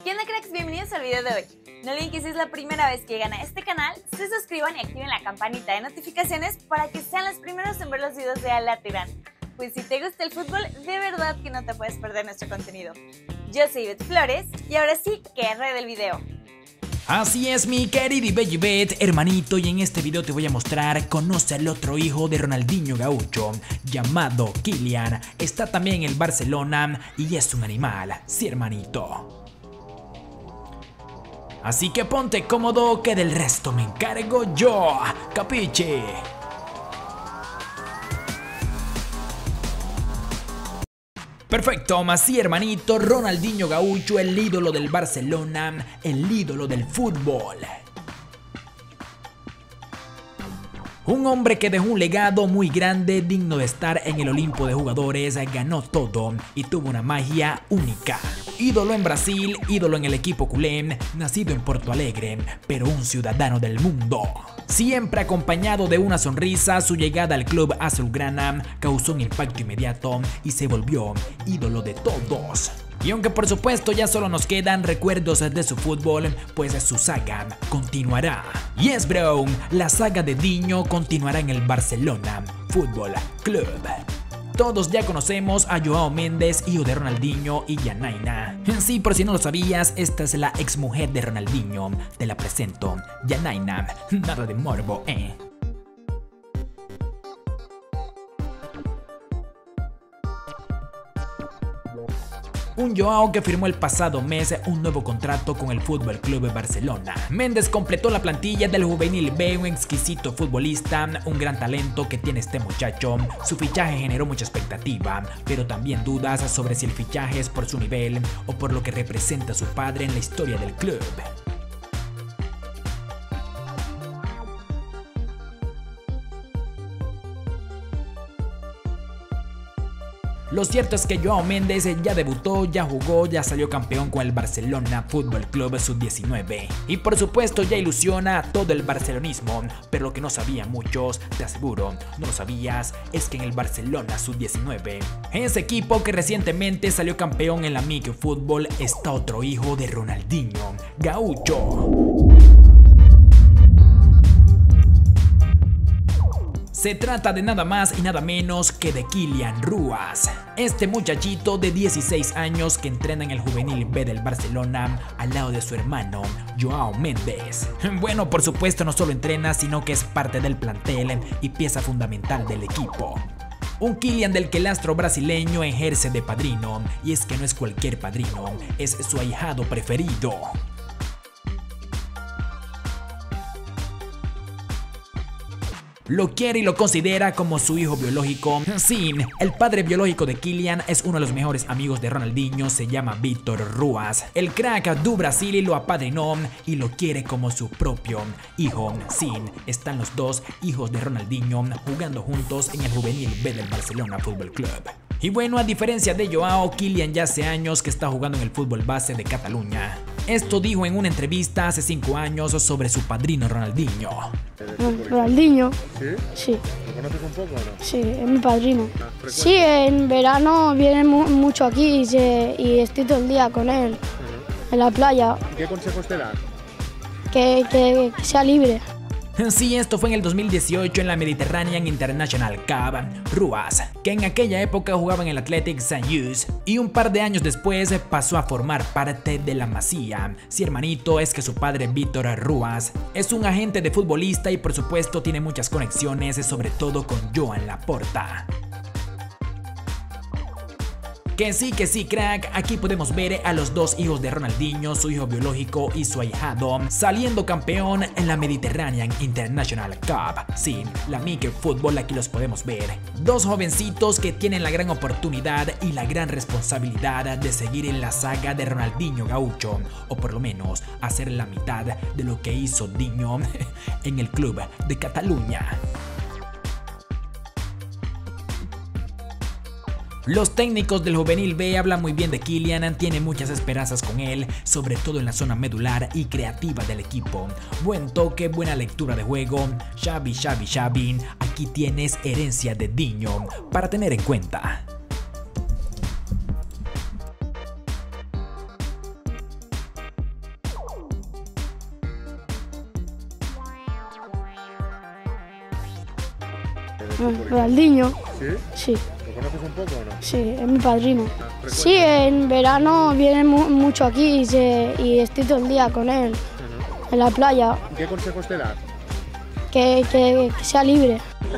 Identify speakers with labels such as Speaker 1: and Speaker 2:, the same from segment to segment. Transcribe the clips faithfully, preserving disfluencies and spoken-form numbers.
Speaker 1: ¿Qué onda, cracks? Bienvenidos al video de hoy. No olviden que si es la primera vez que llegan a este canal, se suscriban y activen la campanita de notificaciones para que sean los primeros en ver los videos de Al Tirán. Pues si te gusta el fútbol, de verdad que no te puedes perder nuestro contenido. Yo soy Ivette Flores y ahora sí, que arre del video.
Speaker 2: Así es, mi querido y bello Ivette, hermanito, y en este video te voy a mostrar, conoce al otro hijo de Ronaldinho Gaucho, llamado Kylian. Está también en el Barcelona y es un animal, sí, hermanito. Así que ponte cómodo, que del resto me encargo yo, capiche. Perfecto, así, hermanito, Ronaldinho Gaucho, el ídolo del Barcelona, el ídolo del fútbol. Un hombre que dejó un legado muy grande, digno de estar en el Olimpo de jugadores, ganó todo y tuvo una magia única. Ídolo en Brasil, ídolo en el equipo culé, nacido en Porto Alegre, pero un ciudadano del mundo. Siempre acompañado de una sonrisa, su llegada al club azulgrana causó un impacto inmediato y se volvió ídolo de todos. Y aunque por supuesto ya solo nos quedan recuerdos de su fútbol, pues su saga continuará. Yes, bro, la saga de Dinho continuará en el Barcelona Fútbol Club. Todos ya conocemos a Joao Méndez, hijo de Ronaldinho y Janaina. Sí, por si no lo sabías, esta es la exmujer de Ronaldinho. Te la presento, Janaina. Nada de morbo, eh. Un Joao que firmó el pasado mes un nuevo contrato con el Fútbol Club Barcelona. Méndez completó la plantilla del Juvenil B, un exquisito futbolista, un gran talento que tiene este muchacho. Su fichaje generó mucha expectativa, pero también dudas sobre si el fichaje es por su nivel o por lo que representa su padre en la historia del club. Lo cierto es que Joao Méndez ya debutó, ya jugó, ya salió campeón con el Barcelona Fútbol Club sub diecinueve. Y por supuesto ya ilusiona a todo el barcelonismo, pero lo que no sabían muchos, te aseguro, no lo sabías, es que en el Barcelona sub diecinueve, ese equipo que recientemente salió campeón en la microfútbol, está otro hijo de Ronaldinho Gaucho. Se trata de nada más y nada menos que de Kylian Ruas. Este muchachito de dieciséis años que entrena en el Juvenil B del Barcelona al lado de su hermano Joao Méndez. Bueno, por supuesto no solo entrena, sino que es parte del plantel y pieza fundamental del equipo. Un Kylian del que el astro brasileño ejerce de padrino, y es que no es cualquier padrino, es su ahijado preferido. Lo quiere y lo considera como su hijo biológico. Sí, el padre biológico de Kylian es uno de los mejores amigos de Ronaldinho, se llama Vítor Ruas. El crack du Brasil lo apadrinó y lo quiere como su propio hijo. Sí, están los dos hijos de Ronaldinho jugando juntos en el Juvenil B del Barcelona Fútbol Club. Y bueno, a diferencia de Joao, Kylian ya hace años que está jugando en el fútbol base de Cataluña. Esto dijo en una entrevista hace cinco años sobre su padrino Ronaldinho.
Speaker 3: Ronaldinho.
Speaker 4: ¿Sí?
Speaker 3: Sí.
Speaker 4: ¿Lo conoces un poco o no?
Speaker 3: Sí, es mi padrino. Sí, en verano viene mu mucho aquí y, se, y estoy todo el día con él, uh-huh. en la playa.
Speaker 4: ¿Y qué consejos te da?
Speaker 3: Que, que, que sea libre.
Speaker 2: Sí, esto fue en el dos mil dieciocho en la Mediterranean International Cup. Ruas, que en aquella época jugaba en el Athletic Saint-Just y un par de años después pasó a formar parte de la Masía. Sí, hermanito, es que su padre Vítor Ruas es un agente de futbolista y por supuesto tiene muchas conexiones, sobre todo con Joan Laporta. Que sí, que sí, crack, aquí podemos ver a los dos hijos de Ronaldinho, su hijo biológico y su ahijado, saliendo campeón en la Mediterranean International Cup. Sí, la microfútbol, aquí los podemos ver. Dos jovencitos que tienen la gran oportunidad y la gran responsabilidad de seguir en la saga de Ronaldinho Gaucho, o por lo menos hacer la mitad de lo que hizo Dinho en el club de Cataluña. Los técnicos del Juvenil B hablan muy bien de Kylian, tienen muchas esperanzas con él, sobre todo en la zona medular y creativa del equipo. Buen toque, buena lectura de juego, Xavi, Xavi, Xavi, aquí tienes herencia de Dinho para tener en cuenta.
Speaker 3: Eh, Ronaldinho,
Speaker 4: ¿Sí?
Speaker 3: sí,
Speaker 4: ¿Lo conoces un poco o no?
Speaker 3: sí, es mi padrino.
Speaker 4: Ah, frecuente.
Speaker 3: Sí, en verano viene mu- mucho aquí y, se- y estoy todo el día con él
Speaker 4: Ujú.
Speaker 3: en la playa,
Speaker 4: ¿Y qué consejos te da?
Speaker 3: que, que- que sea libre.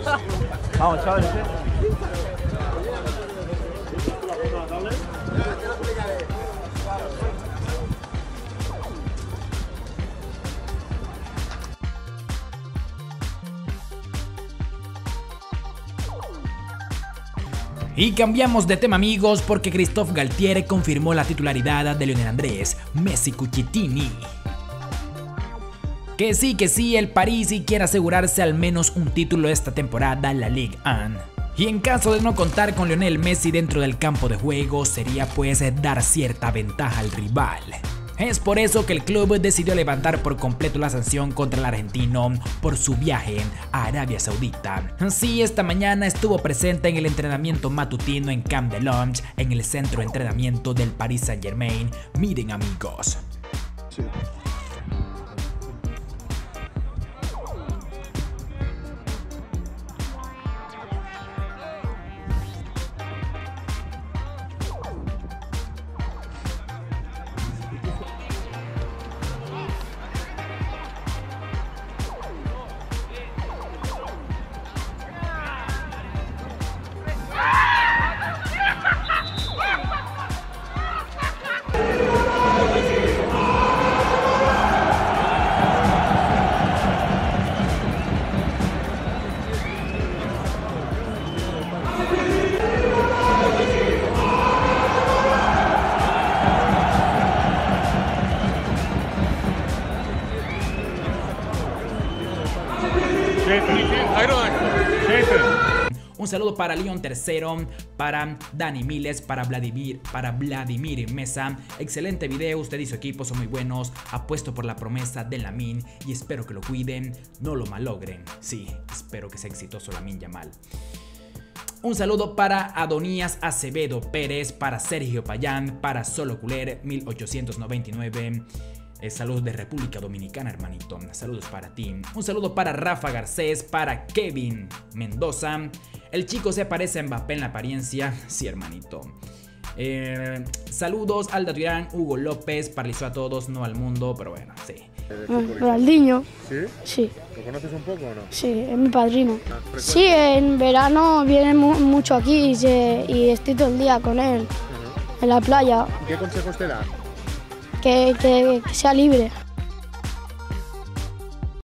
Speaker 2: Y cambiamos de tema, amigos, porque Christophe Galtier confirmó la titularidad de Lionel Andrés Messi Cucitini. Que sí, que sí, el Parisi quiere asegurarse al menos un título esta temporada en la Ligue uno. Y en caso de no contar con Lionel Messi dentro del campo de juego, sería pues dar cierta ventaja al rival. Es por eso que el club decidió levantar por completo la sanción contra el argentino por su viaje a Arabia Saudita. Sí, esta mañana estuvo presente en el entrenamiento matutino en Camp de Lunch, en el centro de entrenamiento del Paris Saint-Germain. Miren, amigos.
Speaker 4: Sí.
Speaker 2: Un saludo para Leon tercero, para Dani Miles, para Vladimir, para Vladimir Mesa. Excelente video, usted y su equipo son muy buenos. Apuesto por la promesa de Lamine y espero que lo cuiden, no lo malogren. Sí, espero que sea exitoso Lamine Yamal. Un saludo para Adonías Acevedo Pérez, para Sergio Payán, para Solo Culer mil ochocientos noventa y nueve. Eh, saludos de República Dominicana, hermanito. Saludos para ti. Un saludo para Rafa Garcés, para Kevin Mendoza. El chico se parece a Mbappé en la apariencia. Sí, hermanito. Eh, saludos Alda Durán, Hugo López. Paralizó a todos, no al mundo, pero bueno, sí.
Speaker 3: Eh, Ronaldinho,
Speaker 4: ¿Sí?
Speaker 3: sí,
Speaker 4: ¿Lo conoces un poco o no?
Speaker 3: sí, es mi padrino.
Speaker 4: Ah, frecuente.
Speaker 3: Sí, en verano viene mu- mucho aquí y, se- y estoy todo el día con él
Speaker 4: Ujú.
Speaker 3: en la playa,
Speaker 4: ¿Y qué consejos te da?
Speaker 3: que, que- que sea libre.